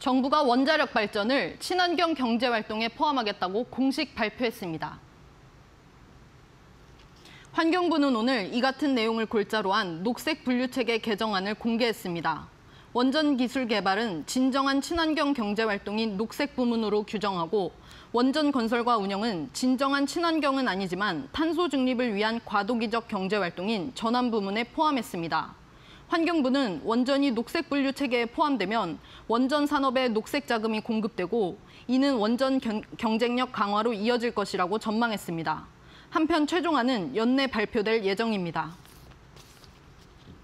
정부가 원자력 발전을 친환경 경제 활동에 포함하겠다고 공식 발표했습니다. 환경부는 오늘 이 같은 내용을 골자로 한 녹색 분류체계 개정안을 공개했습니다. 원전 기술 개발은 진정한 친환경 경제 활동인 녹색 부문으로 규정하고 원전 건설과 운영은 진정한 친환경은 아니지만 탄소 중립을 위한 과도기적 경제 활동인 전환 부문에 포함했습니다. 환경부는 원전이 녹색 분류 체계에 포함되면 원전 산업에 녹색 자금이 공급되고 이는 원전 경쟁력 강화로 이어질 것이라고 전망했습니다. 한편 최종안은 연내 발표될 예정입니다.